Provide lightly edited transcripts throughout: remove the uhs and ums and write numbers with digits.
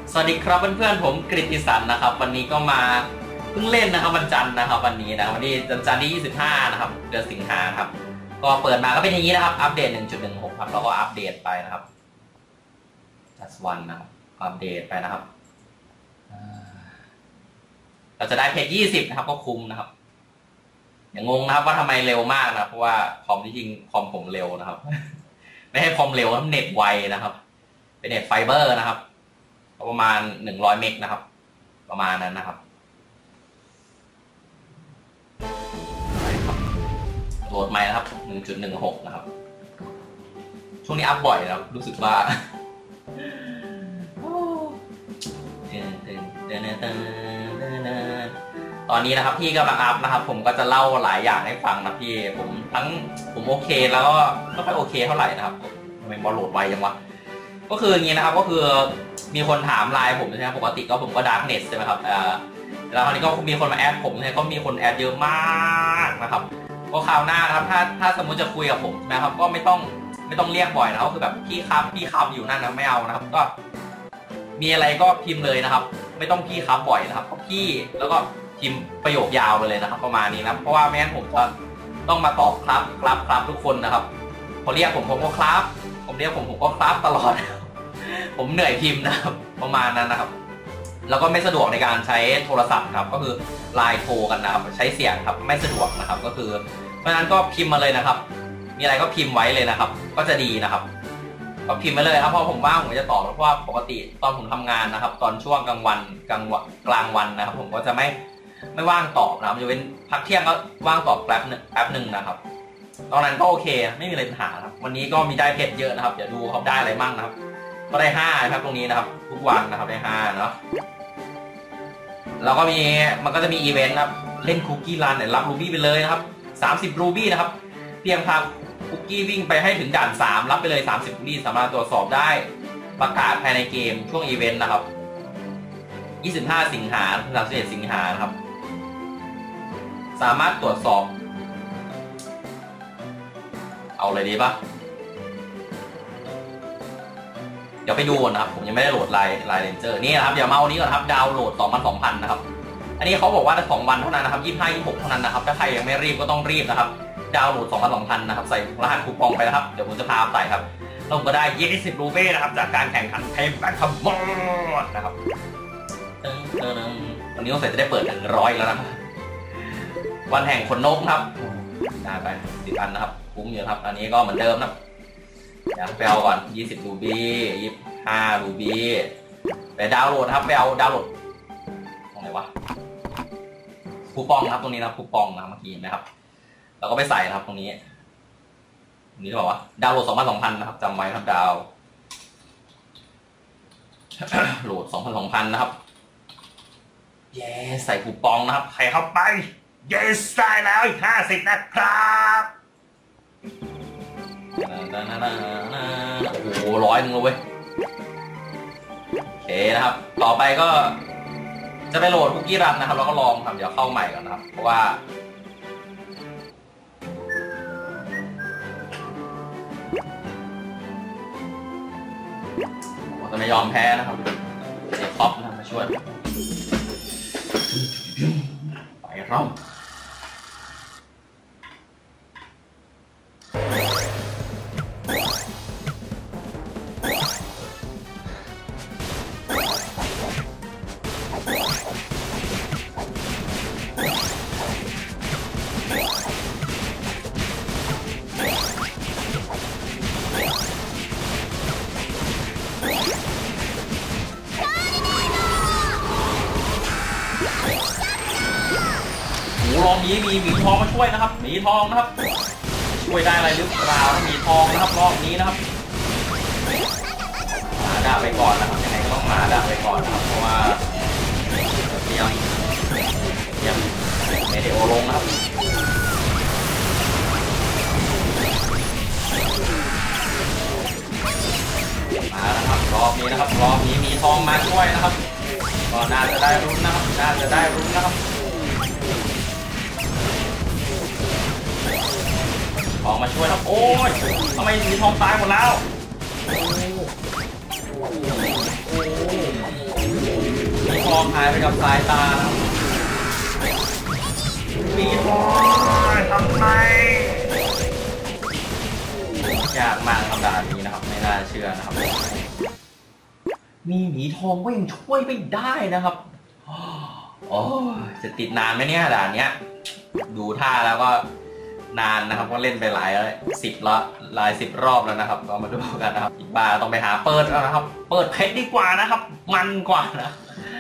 สวัสดีครับเพื่อนๆผมกฤติสันนะครับวันนี้ก็มาเพิ่งเล่นนะครับวันจันทร์นะครับวันนี้นะวันนี้จันทร์ที่25นะครับเดือนสิงหาครับก็เปิดมาก็เป็นอย่างนี้นะครับอัปเดต 1.16 ครับแล้วก็อัปเดตไปนะครับ just one นะครับอัปเดตไปนะครับเราจะได้เพจ20นะครับก็คุ้มนะครับอย่างงงนะครับว่าทำไมเร็วมากนะเพราะว่าคอมที่จริงคอมผมเร็วนะครับไม่ให้คอมเร็วครับเน็ตไวนะครับเป็นเน็ตไฟเบอร์นะครับประมาณ100เมกนะครับประมาณนั้นนะครับโหลดใหม่นะครับ 1.16 นะครับช่วงนี้อัพบ่อยนะครับรู้สึกว่าตอนนี้นะครับพี่กำลังอัพนะครับผมก็จะเล่าหลายอย่างให้ฟังนะพี่ผมโอเคแล้วก็ไม่ค่อยโอเคเท่าไหร่นะครับทำไมบอลโหลดไวจังวะก็คืออย่างนี้นะครับก็คือมีคนถามไลน์ผมใช่ไหมปกติก็ผมก็ดาร์กเน็ตใช่ไหมครับแล้วคราวนี้ก็มีคนมาแอดผมเนี่ยก็มีคนแอดเยอะมากนะครับก็คราวหน้านะครับถ้าสมมุติจะคุยกับผมนะครับก็ไม่ต้องเรียกบ่อยนะก็คือแบบพี่ครับอยู่นั่นนะไม่เอานะครับก็มีอะไรก็พิมพ์เลยนะครับไม่ต้องพี่ครับบ่อยนะครับเพราะพี่แล้วก็พิมพ์ประโยคยาวไปเลยนะครับประมาณนี้นะเพราะว่าไม่งั้นผมจะต้องมาตอบครับทุกคนนะครับพอเรียกผมก็ครับผมเรียกผมก็ครับตลอดผมเหนื่อยพิมพ์นะครับประมาณนั้นนะครับแล้วก็ไม่สะดวกในการใช้โทรศัพท์ครับก็คือไลน์โทรกันนะครับใช้เสียงครับไม่สะดวกนะครับก็คือเพราะฉะนั้นก็พิมพ์มาเลยนะครับมีอะไรก็พิมพ์ไว้เลยนะครับก็จะดีนะครับก็พิมพ์มาเลยครับเพราะผมว่างผมจะตอบเพราะว่าปกติตอนผมทำงานนะครับตอนช่วงกลางวันนะครับผมก็จะไม่ว่างตอบนะครับจะเป็นพักเที่ยงก็ว่างตอบแป๊บหนึ่งนะครับตอนนั้นก็โอเคไม่มีอะไรปัญหาครับวันนี้ก็มีได้เพชรเยอะนะครับเดี๋ยวดูเขาได้อะไรมั่งนะครับก็ได้5นะครับตรงนี้นะครับทุกวันนะครับได้5เนาะแล้วก็มันก็จะมีอีเวนต์นะครับเล่นคุกกี้รันเนี่ยรับรูบี้ไปเลยนะครับ30รูบี้นะครับเพียงพาคุกกี้วิ่งไปให้ถึงด่าน3รับไปเลย30รูบี้สามารถตรวจสอบได้ประกาศภายในเกมช่วงอีเวนต์นะครับ25 สิงหาถึง31 สิงหานะครับสามารถตรวจสอบเอาเลยดีปะเดี๋ยวไปดูนะครับผมยังไม่ได้โหลดไลน์เรนเจอร์นี่นะครับเดี๋ยวมาวันนี้ก่อนครับดาวน์โหลด2,000นะครับอันนี้เขาบอกว่า2 วันเท่านั้นนะครับ25-26เท่านั้นนะครับถ้าใครยังไม่รีบก็ต้องรีบนะครับดาวน์โหลด2,000นะครับใส่รหัสคูปองไปนะครับเดี๋ยวผมจะพาใส่ครับเราก็ได้20รูเบ้นะครับจากการแข่งขันเทมแบทคัมบอดนะครับวันนี้ต้องใส่จะได้เปิด100แล้วนะครับวันแห่งขนนกครับได้ไป10 อันนะครับคุ้มอยู่ครับอันนี้ก็เหมือนเดิมนะไปเอาก่อน20รูบี้25รูบี้ไปดาวน์โหลดครับไปเอาดาวน์โหลดตรงไหนวะคูปองครับตรงนี้นะคูปองนะเมื่อกี้นะครับเราก็ไปใส่นะครับตรงนี้นี่บอกว่าดาวน์โหลด2,000นะครับจำไว้ครับดาวโหลด2,000นะครับเย้ใส่คูปองนะครับใครเข้าไปเย้ใส่แล้วอีก50นะครับโอ้โห100 นึงเลยเว้ยโอเคนะครับต่อไปก็จะไปโหลดคุกกี้รันนะครับแล้วก็ลองครับเดี๋ยวเข้าใหม่ก่อนนะครับเพราะว่าจะไม่ยอมแพ้นะครับเซคอปนะมาช่วยไปร่องรอบนี้มีหมีทองมาช่วยนะครับหมีทองนะครับช่วยได้อะไรหรือเปล่าหมีทองนะครับรอบนี้นะครับมาด่าไปก่อนนะครับยังไงก็ต้องมาด่าไปก่อนนะครับเพราะว่ายังไม่ได้โอลงนะครับมาแล้วครับรอบนี้นะครับรอบนี้มีทองมาช่วยนะครับก็น่าจะได้รุ้นนะครับทองมาช่วยครับโอ้ยทำไมมีทองตายหมดแล้ว โมีทองหายไปกับสายตามีทองทำไมยากมากคำด่านี้นะครับไม่น่าเชื่อนะครับมีหมีทองก็ยังช่วยไม่ได้นะครับโอ้จะติดนานไหมเนี่ยด่านเนี้ยดูท่าแล้วก็นานนะครับก็เล่นไปหลาย10 รอบแล้วนะครับก็มาดูกันนะครับอีกบ้าต้องไปหาเปิดแล้วนะครับเปิดเพชรดีกว่านะครับมันกว่านะ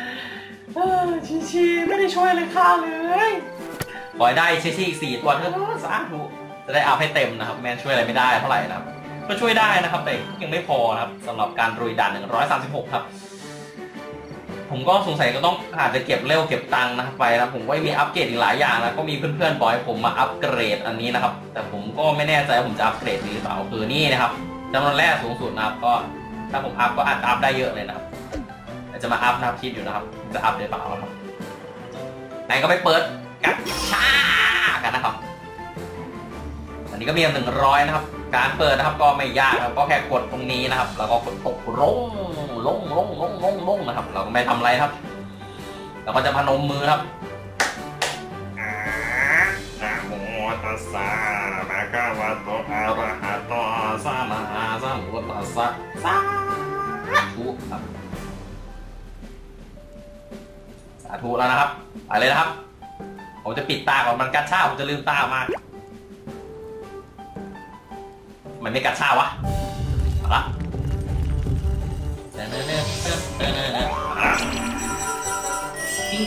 ชีไม่ได้ช่วยเลยค่ะเลยปล่อยได้ชีอีก4 ตัวเท่านั้นสาธุจะได้อัพให้เต็มนะครับแมนช่วยอะไรไม่ได้เท่าไหร่นะครับก็ช่วยได้นะครับแต่ยังไม่พอนะครับสำหรับการลุยด่าน136ครับผมก็สงสัยก็ต้องอาจจะเก็บเร็วเก็บตังค์นะครับไปนะผมก็มีอัปเกรดอีกหลายอย่างนะก็มีเพื่อนๆบอกให้ผมมาอัปเกรดอันนี้นะครับแต่ผมก็ไม่แน่ใจว่าผมจะอัปเกรดหรือเปล่าคือนี่นะครับจำนวนแร่สูงสุดนะครับก็ถ้าผมอัพก็อาจจะอัพได้เยอะเลยนะครับจะมาอัพนะครับคิดอยู่นะครับจะอัพได้เปล่าครับไหนก็ไปเปิดกัชชากันนะครับอันนี้ก็มี100นะครับการเปิดนะครับก็ไม่ยากครับก็แค่กดตรงนี้นะครับแล้วก็กดตกลงนะครับเราก็ไม่ทำอะไรครับเราก็จะพนมมือครับนะโมตัสสะภะคะวะโตอะระหะโตสัมมาสัมพุทธัสสะสาธุครับสาธุแล้วนะครับไปเลยนะครับผมจะปิดตาก่อนมันกัดชาผมจะลืมตามากมันไม่กัดชาวะเอาละปิง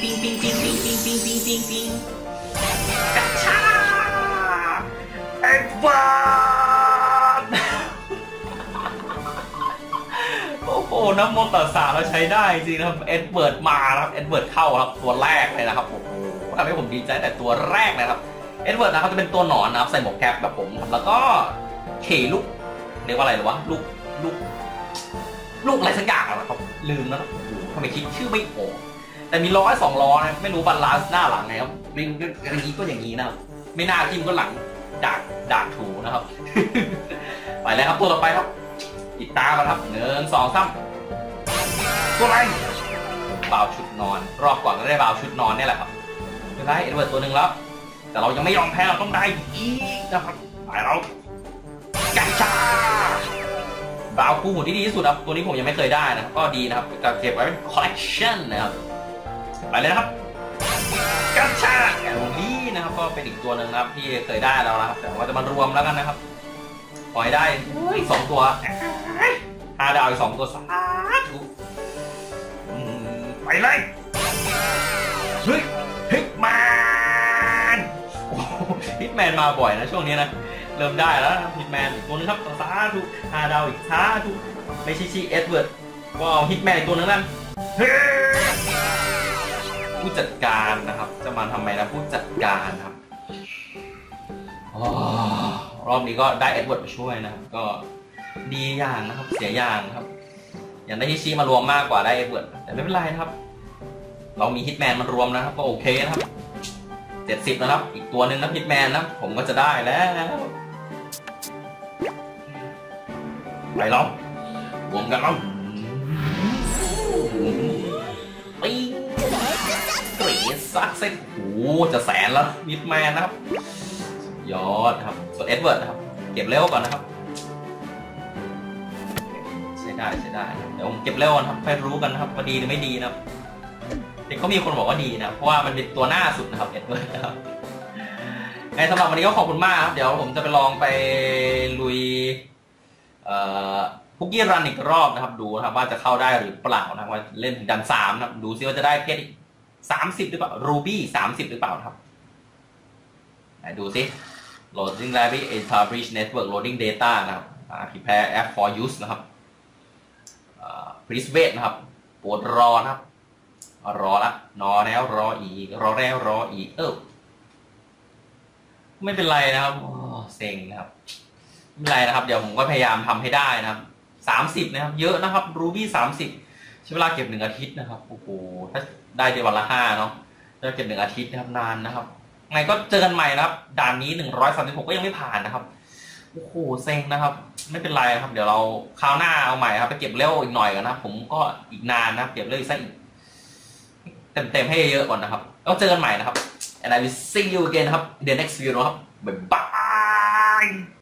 กัดชาเอ็ดเวิร์ดโอ้โหน้ำมนต์ต่อสาเราใช้ได้จริงนะครับเอ็ดเวิร์ดมาครับเอ็ดเวิร์ดเข้าครับตัวแรกเลยนะครับโอ้โหทำให้ผมดีใจแต่ตัวแรกนะครับเอ็ดเวิร์ดนะครับจะเป็นตัวหนอนนะครับใส่หมวกแก๊ปแบบผมครับแล้วก็ขี่ลูกเรียกว่าอะไรหรือวะลูกอะไรสักอย่างนะครับลืมแล้วโอ้โหทำไมคิดชื่อไม่ออกแต่มี100-200นะไม่รู้บาลานซ์หน้าหลังไงครับลิงอย่างนี้ก็อย่างนี้นะครับไม่น่าทิมก็หลังดากถูนะครับไปเลยครับตัวต่อไปครับติดตามมาครับ1 2 3ตัวอะไรบาวชุดนอนรอบก่อนก็ได้บาวชุดนอนนี่แหละครับได้เอ็ดเวิร์ดตัวหนึ่งแล้วแต่เรายังไม่ยอมแพ้เราต้องได้อีกนะครับไปเรากัญชาบาวคู่หุ่นที่ดีที่สุดครับตัวนี้ผมยังไม่เคยได้นะก็ดีนะครับเก็บไว้เป็นคอลเลกชันนะครับไปเลยนะครับกัญชาแอลลี่นะครับก็เป็นอีกตัวหนึ่งนะครับที่เคยได้แล้วนะครับแต่ว่าจะมารวมแล้วกันนะครับปล่อยได้อีก2 ตัว5 ดาวอีก2 ตัวสาธุไปเลยเฮ้ยฮิตแมนมาบ่อยนะช่วงนี้นะเริ่มได้แล้วฮิตแมนอีกตัวนึงครับสาธุ5 ดาวอีกสาธุไม่ใช่เอ็ดเวิร์ดก็เอาฮิตแมนอีกตัวนึงนั่นผู้จัดการนะครับจะมาทำไมนะผู้จัดการครับรอบนี้ก็ได้เอ็ดเวิร์ดมาช่วยนะครับก็ดีอย่างนะครับเสียอย่างครับอย่างได้ฮิชิมารวมมากกว่าได้เอ็ดเวิร์ดแต่ไม่เป็นไรนะครับเรามีฮิตแมนมารวมนะครับก็โอเคนะครับ70นะครับอีกตัวหนึ่งนะฮิตแมนนะผมก็จะได้แล้วไปล้อมรวมกันล้อมปีเกรดซักเซ็ตโอ้จะแสนแล้วฮิตแมนนะครับยอดครับส่วนเอ็ดเวิร์ดนะครับเก็บเร็วก่อนนะครับใช้ได้เดี๋ยวผมเก็บเร็วก่อนครับไปรู้กันนะครับว่าดีหรือไม่ดีนะครับแต่ก็มีคนบอกว่าดีนะเพราะว่ามันเป็นตัวหน้าสุดนะครับเอ็ดเวิร์ดนะครับสำหรับวันนี้ก็ขอบคุณมากครับเดี๋ยวผมจะไปลองไปลุยคุกกี้รันอีกรอบนะครับดูนะครับว่าจะเข้าได้หรือเปล่านะว่าเล่นถึงดัน3นะครับดูซิว่าจะได้เพชรอีก30หรือเปล่ารูบี้30หรือเปล่าครับดูซิ loading library establish network loading data นะครับprepare app for use นะครับplease wait นะครับโปรดรอนะครับรอละนอแล้วรออีกรอแล้วรออีกไม่เป็นไรนะครับเซ็งนะครับไม่เป็นไรนะครับเดี๋ยวผมก็พยายามทำให้ได้นะครับ30นะครับเยอะนะครับรูบี้30ใช้เวลาเก็บ1 อาทิตย์นะครับโอ้โหถ้าได้เดือนวันละ5เนาะจะเก็บ1 อาทิตย์นะครับนานนะครับไงก็เจอกันใหม่นะครับด่านนี้136ก็ยังไม่ผ่านนะครับโอ้โหเซ็งนะครับไม่เป็นไรครับเดี๋ยวเราคราวหน้าเอาใหม่ครับไปเก็บเร็วอีกหน่อยกันนะผมก็อีกนานนะเก็บเร็วอีกสักอีกเต็มให้เยอะก่อนนะครับแล้วเจอกันใหม่นะครับ and I will see you again นะครับ in the next video นะครับบ๊ายบาย